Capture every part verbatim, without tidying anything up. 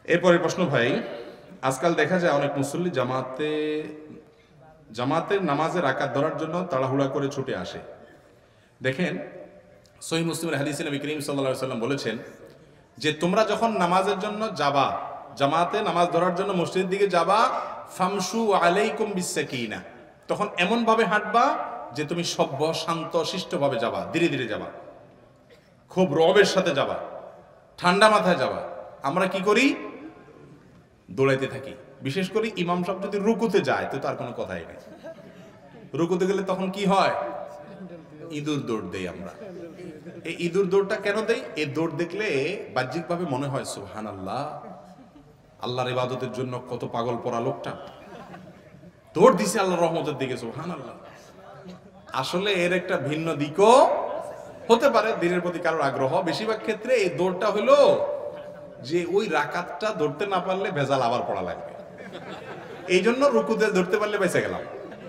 এরপরে প্রশ্ন ভাই, আজকাল দেখা যায় অনেক মুসল্লি জামাতে জামাতের নামাজের রাকাত ধরার জন্য তাড়াহুড়া করে ছুটে আসে। দেখেন, সহিহ মুসলিমের হাদিসে নবী করিম সাল্লাল্লাহু আলাইহি ওয়াসাল্লাম বলেছেন যে তোমরা যখন নামাজের জন্য যাবা, জামাতে নামাজ ধরার জন্য মসজিদের দিকে যাবা, ফামশু আলাইকুম বিসাকিনা, তখন এমন ভাবে হাঁটবা যে তুমি সভ্য শান্ত শিষ্টভাবে যাবা, ধীরে ধীরে যাবা, খুব রবের সাথে যাবা, ঠান্ডা মাথায় যাবা। আমরা কি করি? দৌড়াইতে থাকি। বিশেষ করে ইমাম সাহেব যদি রুকুতে যায় তো তার কোনো কথাই নেই। রুকুতে গেলে তখন কি হয়? ইঁদুর দৌড় দেই আমরা। এই ইঁদুর দৌড়টা কেন দেই? এই দৌড় দেখলে বাহ্যিকভাবে মনে হয় সুবহানাল্লাহ, আল্লাহর ইবাদতের জন্য কত পাগল পড়া লোকটা দৌড় দিছে আল্লাহর রহমতের দিকে, সুবহানাল্লাহ। আসলে এর একটা ভিন্ন দিকও হতে পারে, দিনের প্রতি কারোর আগ্রহ। বেশিরভাগ ক্ষেত্রে এই দৌড়টা হলো যে ওই রাকাতটা ধরতে না পারলে ভেজাল আবার পড়া লাগবে, এই জন্য রুকুতে ধরতে পারলে বেঁচে গেলাম।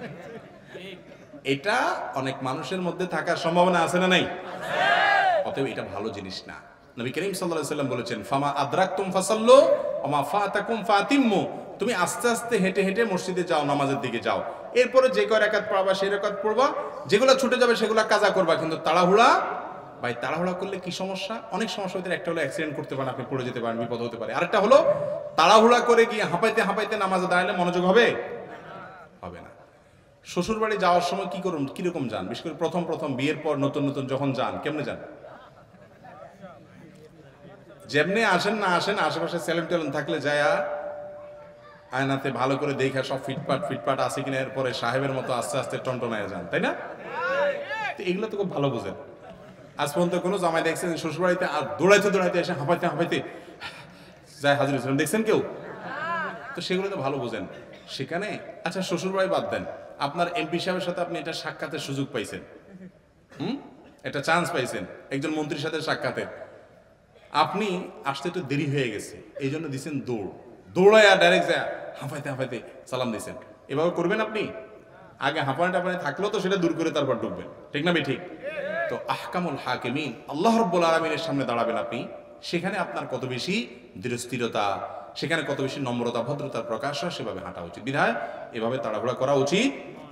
এটা অনেক মানুষের মধ্যে থাকার সম্ভাবনা আছে না নাই? অতএব এটা ভালো জিনিস না। নবী করিম সাল্লাল্লাহু আলাইহি ওয়াসাল্লাম বলেছেন, ফামা আদরাকতুম ফাসাল্লু ওয়া মা ফাতাকুম ফাতিম্মু, তুমি আস্তে আস্তে হেঁটে হেঁটে মসজিদে যাও, নামাজের দিকে যাও, এরপরে যে কয় রাকাত পড়বা সেই রাকাত পড়বা, যেগুলো ছুটে যাবে সেগুলো কাজা করবা, কিন্তু তাড়াহুড়া ভাই তাড়াহুড়া করলে কি সমস্যা? অনেক সমস্যা হতে, একটা হলো অ্যাক্সিডেন্ট করতে পারেন, আপনি পড়ে যেতে পারেন, বিপদ হতে পারে। আরেকটা হলো তাড়াহুড়া করে গিয়ে হাঁপাইতে হাঁপাইতে নামাজে দাঁড়ালে মনোযোগ হবে হবে না। শ্বশুর বাড়ি যাওয়ার সময় কি করুন, কিরকম যান? বিশেষ করে প্রথম প্রথম বিয়ের পর নতুন নতুন যখন যান, কেমনে যান? যেমনি আসেন না আসেন, আশেপাশে সেলেম টেলেম থাকলে যায়া আয়নাতে ভালো করে দেখা সব ফিটপাট ফিটপাট আছে কিনা, এরপরে সাহেবের মতো আস্তে আস্তে টনটনায় যান, তাই না? এগুলো তো খুব ভালো বুঝেন। আজ পর্যন্ত কোনো জামাই দেখছেন শ্বশুর বাড়িতে আর দৌড়াইতে দৌড়াইতে এসে হাঁপাইতে হাঁপাইতে যায় হাজির হয়েছিলেন? দেখছেন কেউ? তো সেগুলো তো ভালো বুঝেন সেখানে। আচ্ছা, শ্বশুর বাড়ি বাদ দেন, আপনার এমপি সাহেবের সাথে আপনি এটা সাক্ষাতের সুযোগ পাইছেন, হুম, একটা চান্স পাইছেন একজন মন্ত্রীর সাথে সাক্ষাতের, আপনি আসতে একটু দেরি হয়ে গেছে, এই জন্য দিচ্ছেন দৌড়, দৌড়ায় আর ডাইরেক্ট যায় হাঁপাইতে হাঁপাইতে সালাম দিচ্ছেন। এভাবে করবেন আপনি? আগে হাঁপানি টাপানি থাকলেও তো সেটা দূর করে তারপর ঢুকবেন, ঠিক না? ঠিক। তো আহকামুল হাকিমিন আল্লাহ রাব্বুল আলামিনের সামনে দাঁড়াবেন আপনি, সেখানে আপনার কত বেশি দৃঢ়স্থিরতা, সেখানে কত বেশি নম্রতা ভদ্রতার প্রকাশ হয়, সেভাবে হাঁটা উচিত। বিধায় এভাবে তাড়াহুড়া করা উচিত